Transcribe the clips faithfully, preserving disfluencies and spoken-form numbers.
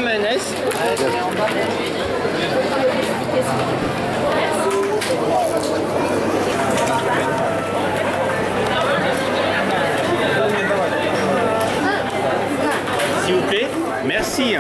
mayonnaise. S'il vous plaît. Merci.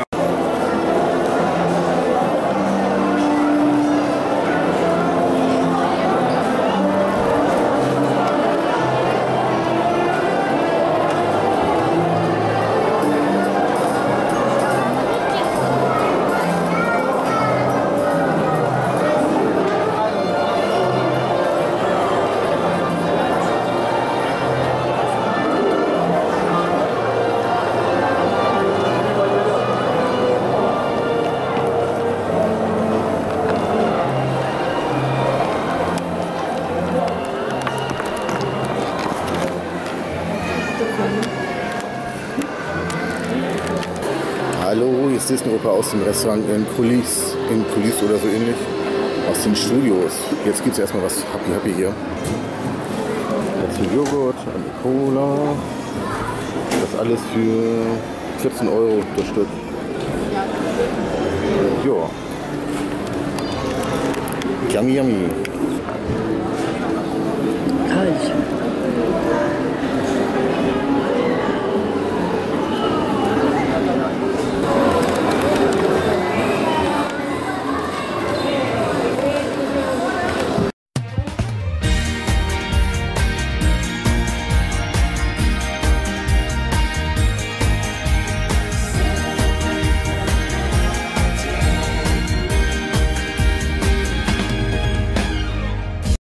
Hallo, hier ist Disney-Oper aus dem Restaurant in Coulisses, in Coulisses oder so ähnlich, aus den Studios. Jetzt gibt es erstmal was Happy Happy hier. Dazu Joghurt, eine Cola. Das alles für vierzehn Euro das Stück. Ja. Yummy, yummy.